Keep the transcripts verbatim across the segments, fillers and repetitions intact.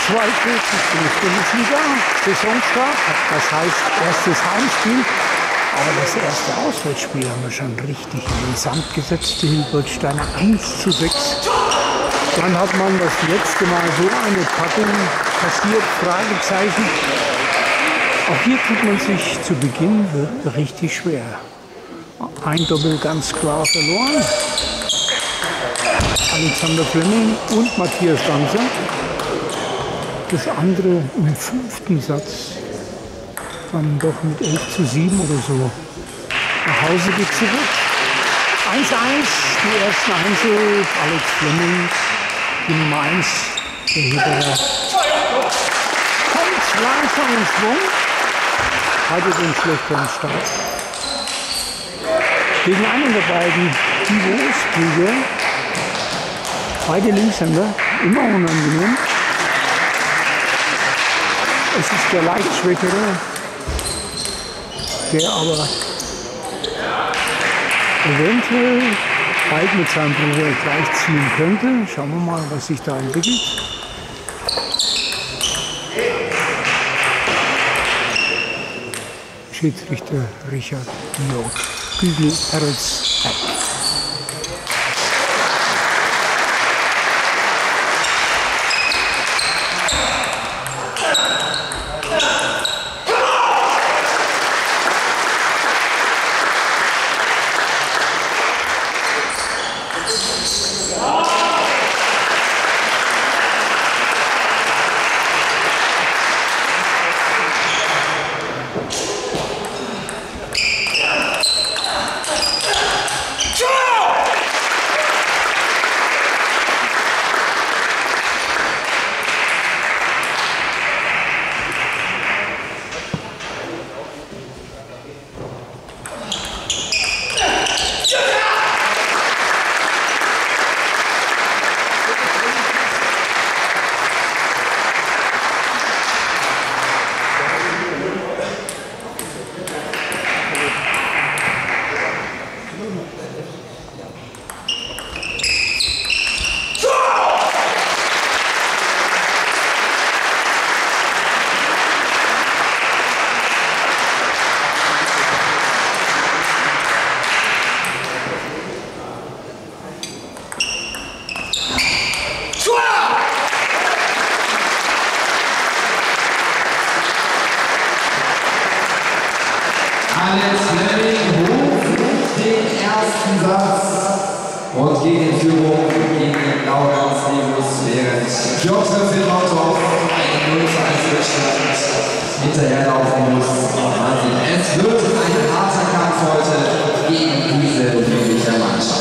Zweithöchstes Bundesliga, Saisonstart, das heißt erstes Heimspiel. Aber das erste Auswärtsspiel haben wir schon richtig in den Sand gesetzt. Die Hilbertsteiner eins zu sechs. Dann hat man das letzte Mal so eine Packung kassiert, Fragezeichen. Auch hier tut man sich zu Beginn richtig schwer. Ein Doppel ganz klar verloren. Alexander Fleming und Matthias Danzer. Das andere im fünften Satz dann doch mit elf zu sieben oder so nach Hause gezittert. eins eins, die ersten Einzel, Alex Fleming, die Nummer eins, der Heberer. Kommt langsam in Schwung, hatte den schlechteren Start. Gegen einen der beiden, Timo Sprüger, beide Linkshänder, immer unangenehm. Es ist der leicht schwächere, der aber eventuell bald mit seinem Bruder gleichziehen könnte. Schauen wir mal, was sich da entwickelt. Schiedsrichter Richard Jörg Bügel-Perez. Alex Fleming holt den ersten Satz und geht in Führung gegen den Laurens Negus, während Piotr Filmotov einen null zu eins Rückstand hinterherlaufen muss. Es wird ein harter Kampf heute gegen diese jüngliche Mannschaft.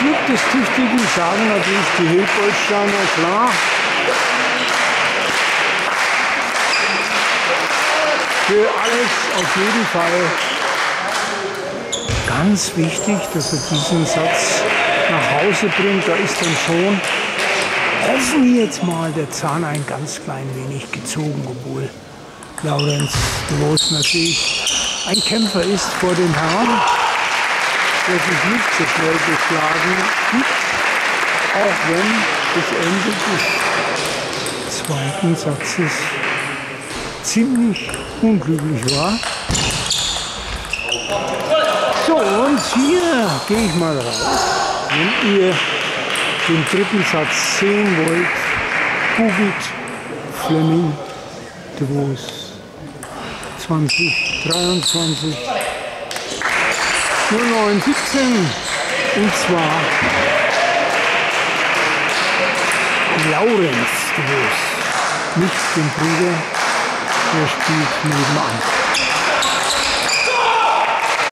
Glück des Tüchtigen sagen natürlich die Hilpoltsteiner, klar. Für Alex auf jeden Fall ganz wichtig, dass er diesen Satz nach Hause bringt. Da ist dann schon, hoffen wir jetzt mal, der Zahn ein ganz klein wenig gezogen, obwohl Laurenz de Vos natürlich ein Kämpfer ist vor den Herren, der sich nicht so schnell geschlagen gibt, auch wenn das Ende des zweiten Satzes ziemlich unglücklich war. So, und hier gehe ich mal raus. Wenn ihr den dritten Satz sehen wollt, googelt Flemming de Vos zwanzig dreiundzwanzig null neun siebzehn, und zwar Laurenz de Vos, nicht den Bruder, der spielt nebenan.